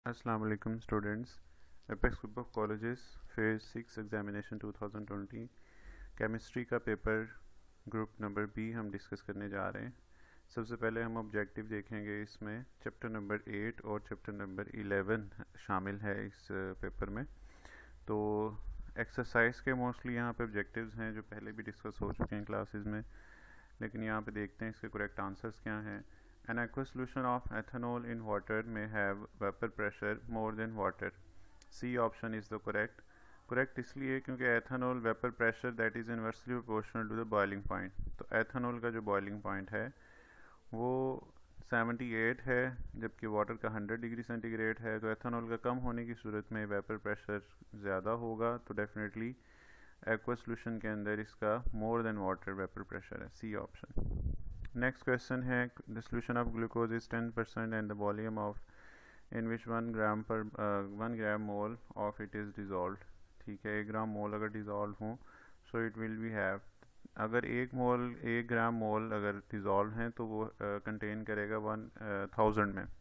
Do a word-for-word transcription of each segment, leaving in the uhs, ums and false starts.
Assalamu alaikum students. Apex Group of Colleges Phase six examination twenty twenty chemistry का paper group number B हम discuss करने जा रहे हैं। सबसे पहले हम ऑब्जेक्टिव देखेंगे। इसमें चैप्टर नंबर एट और चैप्टर नंबर इलेवन शामिल है इस पेपर में। तो एक्सरसाइज के मोस्टली यहाँ पे ऑब्जेक्टिव्स हैं जो पहले भी डिस्कस हो चुके हैं क्लासेस में, लेकिन यहाँ पे देखते हैं इसके करेक्ट आंसर्स क्या हैं। An aqueous solution of ethanol in water may have vapor pressure more than water. C option is the correct. Correct इसलिए क्योंकि ethanol vapor pressure that is inversely proportional to the boiling point. तो ethanol का जो boiling point है वो अठहत्तर है, जबकि वाटर का हंड्रेड डिग्री सेंटीग्रेड है। तो एथेनॉल का कम होने की सूरत में वेपर प्रेशर ज़्यादा होगा, तो डेफिनेटली एक्वा सोल्यूशन के अंदर इसका more than water vapour pressure है। C option. नेक्स्ट क्वेश्चन है, the solution of glucose is ten percent and the volume of in which one gram per one gram mole of it is dissolve. ठीक है, एक gram mole अगर dissolve हो so it will be have, अगर एक मोल एक gram mole अगर dissolve हैं तो वो कंटेन uh, करेगा वन थाउजेंड में,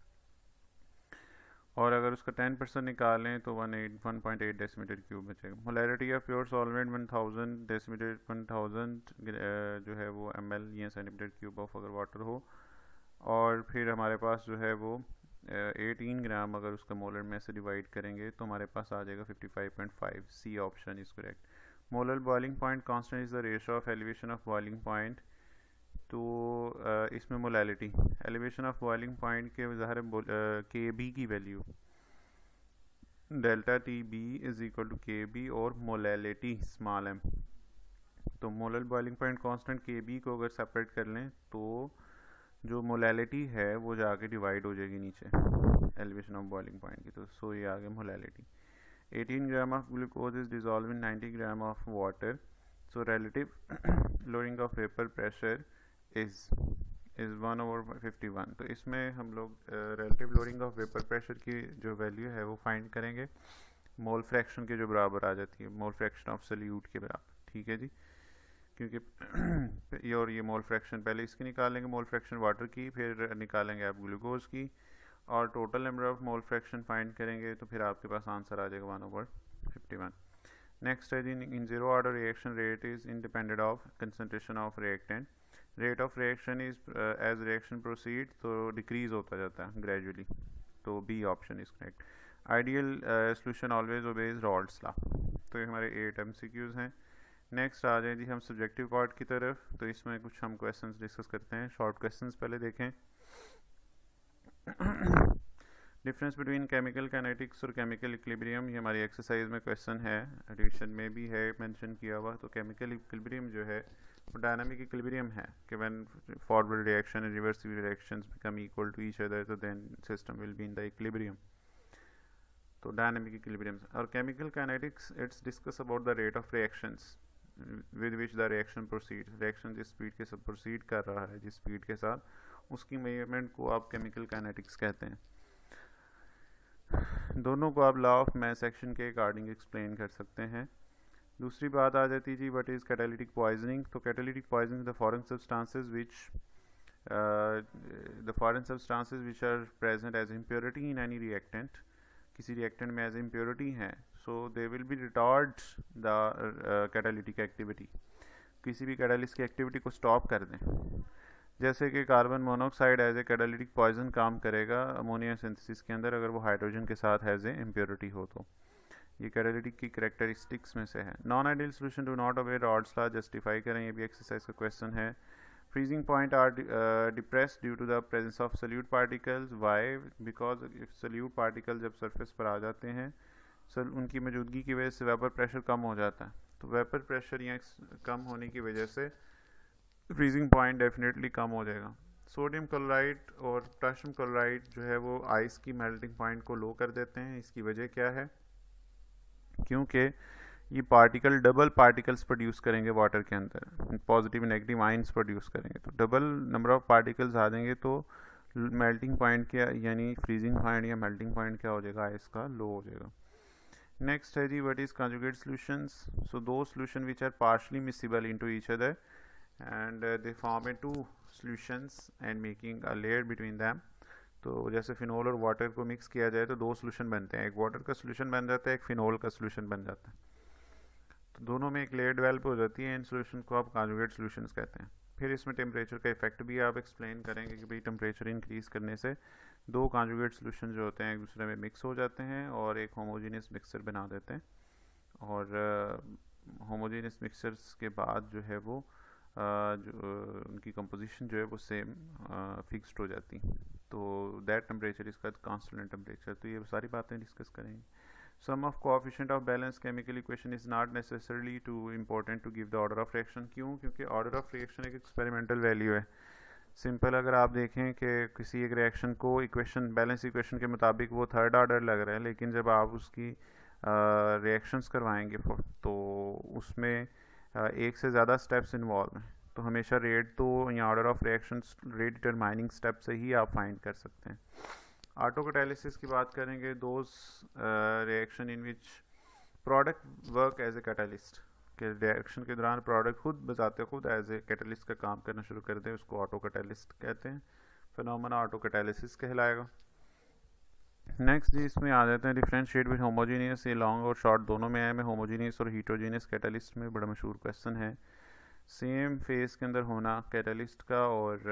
और अगर उसका टेन परसेंट निकालें तो one eight one point eight decimetre cube बचेगा। Molarity of pure solvent one thousand decimetre one thousand जो है वो एम एल या सेंटीमीटर क्यूब ऑफ अगर वाटर हो, और फिर हमारे पास जो है वो एटीन ग्राम अगर उसका मोलर में से डिवाइड करेंगे तो हमारे पास आ जाएगा fifty five point five. C option is correct. Molar boiling point constant is the ratio of elevation of boiling point. तो uh, इसमें molality elevation of boiling point के ज़ाहिर के बी की value delta T B is equal to K B और molality small M. तो molar boiling point constant K B को अगर separate कर लें तो जो मोलैलिटी है वो जाके डिवाइड हो जाएगी नीचे एलिवेशन ऑफ बॉइलिंग पॉइंट की। तो सो ये आ गया molality. Eighteen gram of glucose is dissolve in ninety gram of water, so relative lowering of vapour pressure is is one over fifty one. तो इसमें हम लोग relative lowering of vapour pressure की जो वैल्यू है वो फाइंड करेंगे mole fraction के जो बराबर आ जाती है, मोल फ्रैक्शन ऑफ सल्यूट के बराबर। ठीक है जी, क्योंकि ये और ये मोल फ्रैक्शन पहले इसकी निकालेंगे, मोल फ्रैक्शन वाटर की, फिर निकालेंगे आप ग्लूकोज की, और total number of mole fraction find करेंगे तो फिर आपके पास आंसर आ जाएगा one over fifty one. Next है जी, in zero order reaction rate is independent of concentration of reactant. Rate of reaction is as reaction proceed तो डिक्रीज होता जाता है ग्रेजुअली, तो B option is correct. Ideal solution always obeys Raoult's law. तो ये हमारे एट एमसीक्यूज हैं। Next आ जाए जी हम सब्जेक्टिव पार्ट की तरफ। तो इसमें कुछ हम क्वेश्चंस डिस्कस करते हैं। शॉर्ट क्वेश्चंस पहले देखें। डिफरेंस बिटवीन केमिकल काइनेटिक्स और केमिकल इक्विलिब्रियम, ये हमारी एक्सरसाइज में क्वेश्चन है, एडिशन में भी है मेंशन किया हुआ। तो केमिकल इक्विलिब्रियम जो है वो डायनामिक इक्विलिब्रियम है कि when forward reaction and reversible reactions become equal to each other तो then system will be in the equilibrium. तो डायनामिक इक्विलिब्रियम। और chemical kinetics it's discuss about the rate of reactions with which the reaction proceed. Reaction जिस speed के साथ proceed कर रहा है, जिस स्पीड के साथ, उसकी मेजरमेंट को आप केमिकल काइनेटिक्स कहते हैं। दोनों को आप लॉ ऑफ मैस एक्शन के अकॉर्डिंग एक्सप्लेन कर सकते हैं। दूसरी बात आ जाती जी, व्हाट इज़ कैटालिटिक पॉइजनिंग। तो catalytic poisoning the foreign substances which the foreign substances which are present as impurity in any reactant, किसी रिएक्टेंट में एज इम्प्योरिटी हैं, so they will be retard the catalytic activity, किसी भी catalyst की activity को stop कर दें। जैसे कि carbon monoxide as a catalytic poison काम करेगा अमोनिया सिंथेसिस के अंदर अगर वो हाइड्रोजन के साथ एज ए इम्प्योरिटी हो। तो ये कैटालिटिक की करेक्टरिस्टिक्स में से है। Non ideal solution do not obey Raoult's law, justify करें, ये भी एक्सरसाइज का क्वेश्चन है। Freezing point are depressed due to the presence of solute particles. Why? Because solute particle जब सरफेस पर आ जाते हैं, सर उनकी मौजूदगी की वजह से वेपर प्रेशर कम हो जाता है। तो वेपर प्रेशर यहाँ कम होने की वजह से फ्रीजिंग पॉइंट डेफिनेटली कम हो जाएगा। सोडियम क्लोराइड और पोटेशियम क्लोराइड जो है वो आइस की मेल्टिंग पॉइंट को लो कर देते हैं। इसकी वजह क्या है? क्योंकि ये पार्टिकल डबल पार्टिकल्स प्रोड्यूस करेंगे वाटर के अंदर, पॉजिटिव नेगेटिव आयंस प्रोड्यूस करेंगे। तो डबल नंबर ऑफ पार्टिकल्स आ जाएंगे तो मेल्टिंग पॉइंट क्या यानी फ्रीजिंग पॉइंट या मेल्टिंग पॉइंट क्या हो जाएगा, आइस का लो हो जाएगा। नेक्स्ट है जी, what is conjugate solutions. So दो solution which are partially miscible into each other and uh, they form a two solutions and making a layer between them. तो जैसे फिनोल और वाटर को मिक्स किया जाए तो दो सोल्यूशन बनते हैं, एक वाटर का सोल्यूशन बन जाता है, एक फिनोल का सोल्यूशन बन जाता है। तो दोनों में एक लेयर डेवलप हो जाती है, इन सोल्यूशन को आप कॉन्जुगेट सोल्यूशंस कहते हैं। फिर इसमें टेम्परेचर का इफेक्ट भी आप एक्सप्लेन करेंगे कि भाई टेम्परेचर इंक्रीज करने से दो कॉन्जुगेट सोल्यूशन जो होते हैं एक दूसरे में मिक्स हो जाते हैं और एक होमोजीनियस मिक्सचर बना देते हैं, और होमोजीनियस uh, मिक्सचर्स के बाद जो है वो Uh, जो uh, उनकी कंपोजिशन जो है वो सेम फिक्स्ड uh, हो जाती, तो दैट टेम्परेचर इसका कांस्टेंट टेम्परेचर। तो ये सारी बातें डिस्कस करेंगे। Sum of coefficient of balance chemical equation is not necessarily too important to give the order of reaction. क्यों? क्योंकि ऑर्डर ऑफ रिएक्शन एक एक्सपेरिमेंटल वैल्यू है। सिंपल अगर आप देखें कि किसी एक रिएक्शन को इक्वेशन बैलेंस इक्वेशन के मुताबिक वो थर्ड ऑर्डर लग रहा है, लेकिन जब आप उसकी रिएक्शंस uh, करवाएंगे तो उसमें एक से ज़्यादा स्टेप्स इन्वॉल्व हैं, तो हमेशा रेट तो या order of reactions rate determining step से ही आप फाइंड कर सकते हैं। ऑटो कैटालिसिस की बात करेंगे, those reaction in which product work as a catalyst, के रिएक्शन के दौरान प्रोडक्ट खुद बजाते खुद एज ए कैटालिस्ट का काम करना शुरू कर दे, उसको ऑटो कैटालिस्ट कहते हैं। फिनोमेना ऑटो कैटालिसिस कहलाएगा। नेक्स्ट जी इसमें आ जाते हैं डिफरेंशिएट विद होमोजीनियस। ये लॉन्ग और शॉर्ट दोनों में है, में होमोजीनियस और हीटरोजीनियस कैटालिस्ट में बड़ा मशहूर क्वेश्चन है। सेम फेज़ के अंदर होना कैटालिस्ट का और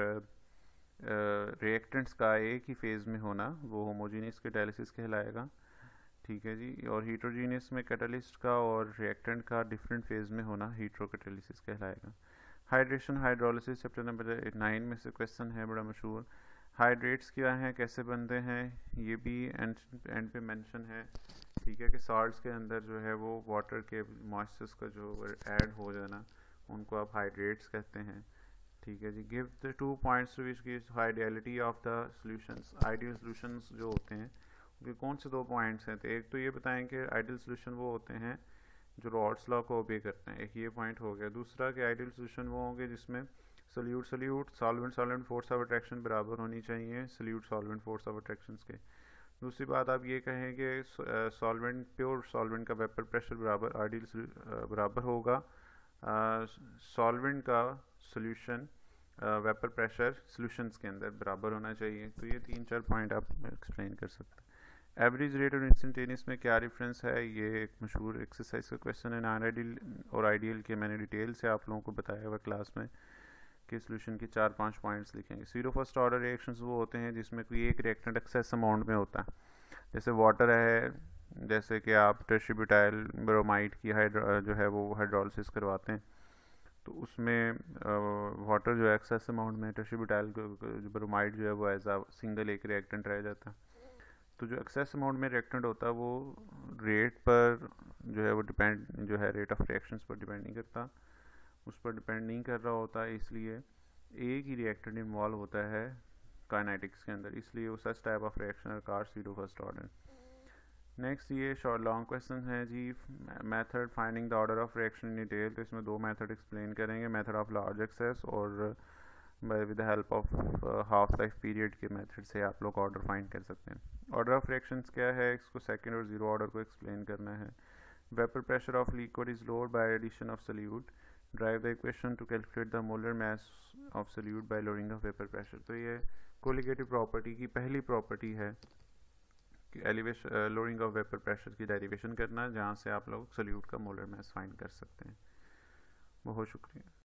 रिएक्टेंट्स uh, का एक ही फेज़ में होना वो होमोजीनियस कैटालिसिस कहलाएगा, ठीक है जी। और हीटरोजीनियस में कैटालिस्ट का और रिएक्टेंट का डिफरेंट फेज़ में होना हीट्रो कैटालिसिस कहलाएगा। Hydration hydrolysis chapter number nine में से क्वेश्चन है, बड़ा मशहूर। हाइड्रेट्स क्या हैं, कैसे बनते हैं, ये भी एंड एंड पे मेंशन है, ठीक है, कि सॉल्ट्स के अंदर जो है वो वाटर के मॉइस्चर्स का जो ऐड हो जाना उनको आप हाइड्रेट्स कहते हैं, ठीक है जी। Give the two points which gives ideality of the solutions. Ideal solutions जो होते हैं उनके कौन से दो पॉइंट्स हैं, तो एक तो ये बताएं कि आइडियल सॉल्यूशन वो होते हैं जो रॉड्स लॉ को ओबे करते हैं, एक ये पॉइंट हो गया। दूसरा कि आइडियल सॉल्यूशन वो होंगे जिसमें solute solute solvent solvent force of attraction बराबर होनी चाहिए solute solvent force of attraction के। दूसरी बात आप ये कहें कि सॉल्वेंट प्योर सॉल्वेंट का वेपर प्रेशर बराबर आइडियल बराबर होगा सॉल्वेंट का सोल्यूशन वेपर प्रेशर सॉल्यूशंस के अंदर बराबर होना चाहिए। तो ये तीन चार पॉइंट आप एक्सप्लेन कर सकते हैं। एवरेज रेट और इंस्टेंटेनियस में क्या डिफरेंस है, ये एक मशहूर एक्सरसाइज का क्वेश्चन है। नॉन आइडियल और आइडियल के मैंने डिटेल से आप लोगों को बताया हुआ क्लास में कि सॉल्यूशन के चार पांच पॉइंट्स लिखेंगे। जीरो फर्स्ट ऑर्डर रिएक्शंस वो होते हैं जिसमें कोई एक रिएक्टेंट एक्सेस अमाउंट में होता है, जैसे वाटर है, जैसे कि आप टर्शीब्यूटाइल ब्रोमाइड की हाइड्रो जो है वो हाइड्रोलिसिस करवाते हैं, तो उसमें वाटर जो एक्सेस अमाउंट में टर्शीब्यूटाइल ब्रोमाइड जो है वो एज आ सिंगल एक रिएक्टेंट रह जाता है। तो जो एक्सेस अमाउंट में रिएक्टेंट होता है वो रेट पर जो है वो डिपेंड जो है रेट ऑफ रिएक्शंस पर डिपेंड नहीं करता, उस पर डिपेंड नहीं कर रहा होता है, इसलिए एक ही रिएक्टेंट इन्वॉल्व होता है काइनेटिक्स के अंदर, इसलिए वो सच टाइप ऑफ रिएक्शन और कार जीरो फर्स्ट ऑर्डर। नेक्स्ट ये शॉर्ट लॉन्ग क्वेश्चन है जी, method finding the order of reaction in detail. तो इसमें दो मेथड एक्सप्लेन करेंगे, मेथड ऑफ लार्ज एक्सेस और with the help of half life period के मेथड से आप लोग ऑर्डर फाइंड कर सकते हैं। ऑर्डर ऑफ रिएक्शंस क्या है, इसको सेकंड और जीरो ऑर्डर को एक्सप्लेन करना है। Vapour pressure of liquid is lower by addition of solute. Drive the equation to calculate the molar mass of solute by lowering the vapour pressure. तो ये colligative property की पहली property है कि elevation lowering of vapour pressure की derivation करना, जहाँ से आप लोग सोल्यूट का मोलर मास फाइंड कर सकते हैं। बहुत शुक्रिया।